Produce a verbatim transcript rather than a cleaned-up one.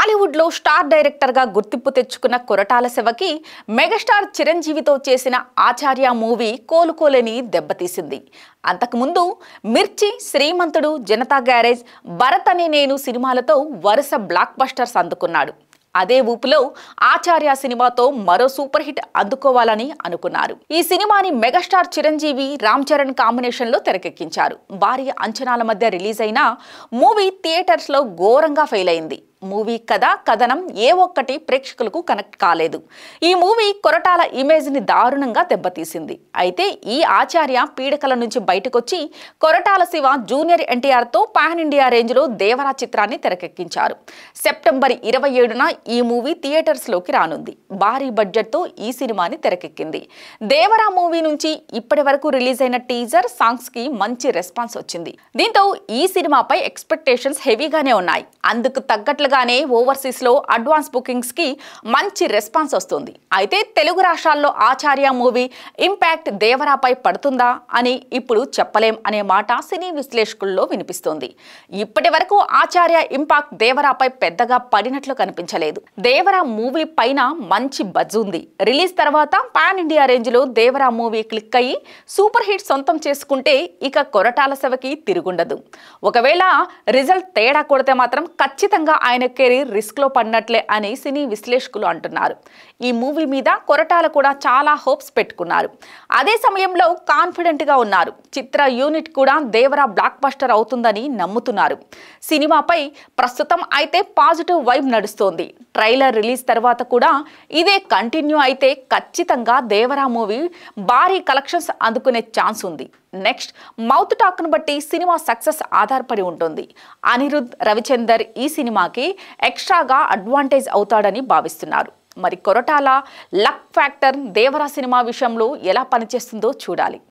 టాలీవుడ్ లో star director గా గుర్తింపు తెచ్చుకున్న కొరటాల శివకి మెగాస్టార్ చిరంజీవితో చేసిన ఆచార్య మూవీ కోలుకోలేని దెబ్బతీసింది. అంతకుముందు మిర్చి, శ్రీమంతుడు, జనతా గ్యారేజ్, భరత్ అనే నేను సినిమాలతో వరుస బ్లాక్ బస్టర్స్ అందుకున్నాడు. అదే ఊపులో ఆచార్య సినిమాతో మరో సూపర్ హిట్ అందుకోవాలని అనుకున్నారు. ఈ సినిమాని మెగాస్టార్ చిరంజీవి, రామ్ చరణ్ కాంబినేషన్ లో తెరకెక్కించారు. భారీ అంచనాల మధ్య రిలీజ్ అయిన మూవీ థియేటర్స్ లో ఘోరంగా ఫెయిల్ అయింది. మూవీ కథ, కథనం ఏ ఒక్కటి ప్రేక్షకులకు కనెక్ట్ కాలేదు. ఈ మూవీ కొరటాల ఇమేజ్ ని దారుణంగా దెబ్బతీసింది. అయితే ఈ ఆచార్య పీడకల నుంచి బయటకొచ్చి కొరటాల శివ జూనియర్ ఎన్టీఆర్ తో పాన్ ఇండియా రేంజ్ లో దేవరా చిత్రాన్ని తెరకెక్కించారు. సెప్టెంబర్ ఇరవై ఏడున ఈ మూవీ థియేటర్స్ లోకి రానుంది. భారీ బడ్జెట్ తో ఈ సినిమాని తెరకెక్కింది. దేవరా మూవీ నుంచి ఇప్పటి వరకు రిలీజ్ అయిన టీజర్, సాంగ్స్ కి మంచి రెస్పాన్స్ వచ్చింది. దీంతో ఈ సినిమాపై ఎక్స్పెక్టేషన్స్ హెవీగానే ఉన్నాయి. అందుకు తగ్గట్లు గానే ఓవర్సీస్ లో అడ్వాన్స్ బుకింగ్స్ కి మంచి రెస్పాన్స్ వస్తుంది. అయితే తెలుగు రాష్ట్రాల్లో ఆచార్య మూవీ ఇంపాక్ట్ దేవరాపై పడుతుందా అని ఇప్పుడు చెప్పలేం అనే మాట సినీ విశ్లేషకుల్లో వినిపిస్తోంది. ఇప్పటి వరకు ఆచార్య ఇంపాక్ట్ దేవరాపై పెద్దగా పడినట్లు కనిపించలేదు. దేవరా మూవీ పైన మంచి బజ్ ఉంది. రిలీజ్ తర్వాత పాన్ ఇండియా రేంజ్ లో దేవరా మూవీ క్లిక్ అయ్యి సూపర్ హిట్ సొంతం చేసుకుంటే ఇక కొరటాల శివకి తిరుగుండదు. ఒకవేళ రిజల్ట్ తేడా కొడితే మాత్రం ఖచ్చితంగా ఆయన కెరీర్ రిస్క్ లో పడినట్లే అని సినీ విశ్లేషకులు అంటున్నారు. ఈ మూవీ మీద కొరటాల కూడా చాలా హోప్స్ పెట్టుకున్నారు. అదే సమయంలో కాన్ఫిడెంట్ గా ఉన్నారు. చిత్ర యూనిట్ కూడా దేవరా బ్లాక్ బస్టర్ అవుతుందని నమ్ముతున్నారు. సినిమాపై ప్రస్తుతం అయితే పాజిటివ్ వైబ్ నడుస్తోంది. ట్రైలర్ రిలీజ్ తర్వాత కూడా ఇదే కంటిన్యూ అయితే ఖచ్చితంగా దేవరా మూవీ భారీ కలెక్షన్స్ అందుకునే ఛాన్స్ ఉంది. నెక్స్ట్ మౌత్ టాక్ ను బట్టి సినిమా సక్సెస్ ఆధారపడి ఉంటుంది. అనిరుద్ రవిచందర్ ఈ సినిమాకి ఎక్స్ట్రాగా అడ్వాంటేజ్ అవుతాడని భావిస్తున్నారు. మరి కొరటాల లక్ ఫ్యాక్టర్ దేవరా సినిమా విషయంలో ఎలా పనిచేస్తుందో చూడాలి.